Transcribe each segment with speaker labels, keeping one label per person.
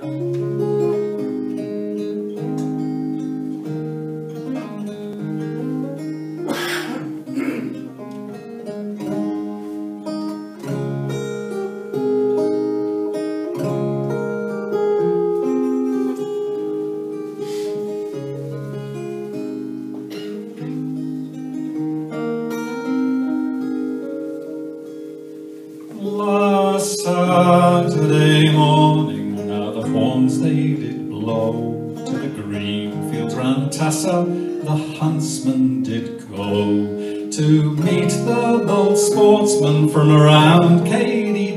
Speaker 1: Last Saturday morning, now the horns they did blow, to the green fields round Tassa the huntsman did go, to meet the bold sportsmen from around Cady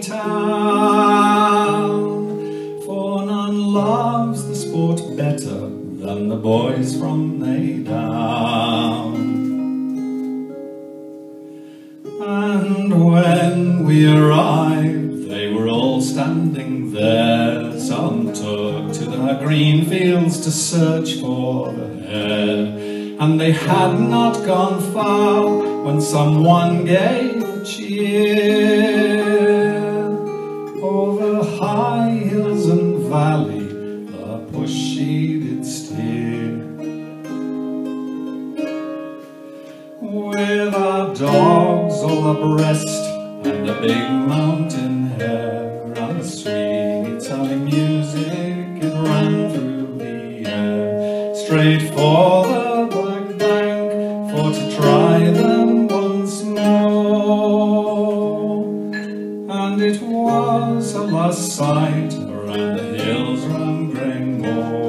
Speaker 1: town. For none loves the sport better than the boys from Maydown. And when we arrived, they were all standing there. Some took to the green fields to search for the hare, and they had not gone far when someone gave a cheer. Over high hills and valley, the pushy did steer. With our dogs all abreast and a big mountain hare, and sweet sounding music it ran through the air, straight for the black bank for to try them once more. And it was a last sight around the hills round Granemore.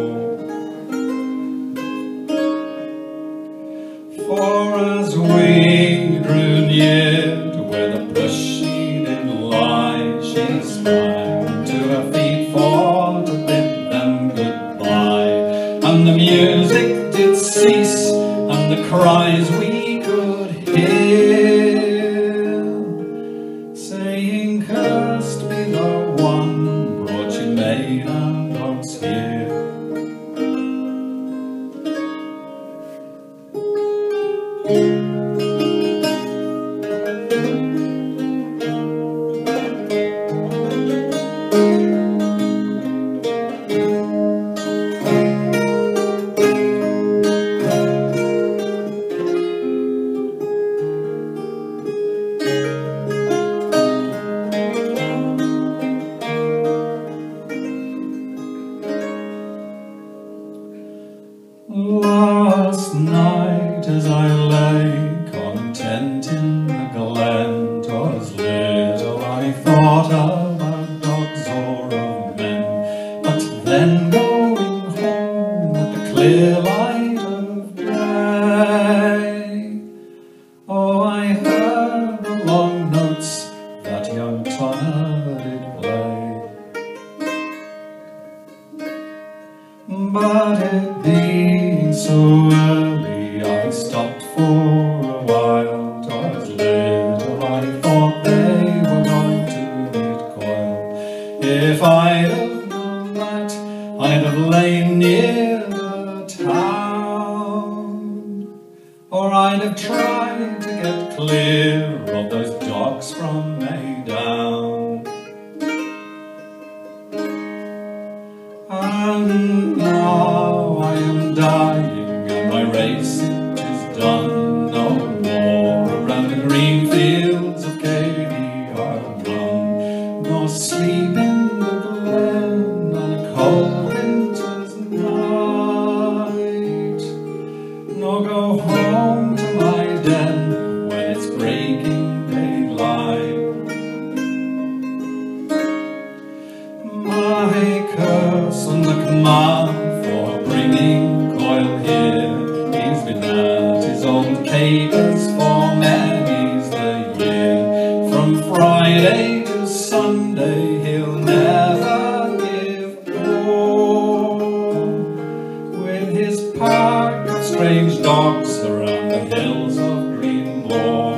Speaker 1: For as we drew near to where the pushy did lie, she sprang to her feet for to bid them goodbye. And the music did cease, and the cries we could hear, saying, "Cursed be the one brought you maid and dogs here." Last night as I lay content in the glen, 'twas little I thought about dogs or of men, but then going home with the clear light of day, oh, I heard the long notes that young Tonner did play. But it being so early, I stopped for a while. 'Twas little I thought they were going to meet Coyle. If I'd have known that, I'd have lain near the town, or I'd have tried to get clear of those dogs from Maydown. And now I am dying, and my race it is done. No more around the green fields of Cady I'll run, nor sleep in the glen on a cold winter's night, nor go home to my den when it's breaking daylight. My curse on McMahon for bringing Coyle here. He's been at his old capers for many's the year. From Friday to Sunday he'll never give more, with his pack of strange dogs around the hills of Granemore.